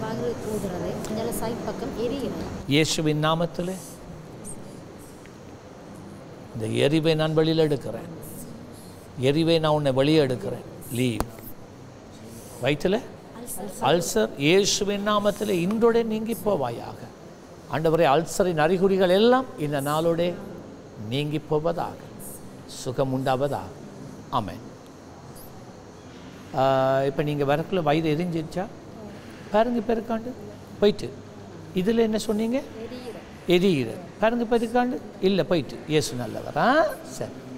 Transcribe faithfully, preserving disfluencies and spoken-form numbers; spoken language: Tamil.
ஊதுறது, இந்த சைட் பக்கம் எரியுது. இயேசுவின் நாமத்தில் இந்த எரிவை நான் வெளியில் எடுக்கிறேன். எரிவை நான் உன்னை வெளியே எடுக்கிறேன். லீவ். வயிற்றில் அல்சர் இயேசுவின் நாமத்தில் இன்றோட நீங்கி போவாயாக. ஆண்டவரே, அல்சரின் அறிகுறிகள் எல்லாம் இந்த நாளோட நீங்கி போவதாக, சுகம் உண்டாவதாக. ஆமென். இப்போ நீங்கள் வரக்குள்ள வயிறு எரிஞ்சிருச்சா பாருங்க. இப்போ இருக்காண்டு போயிட்டு இதில் என்ன சொன்னீங்க? எரியிற பாருங்க. இப்போ இருக்காண்டு இல்லை போயிட்டு. இயேசு நல்லவர். ஆ சரி.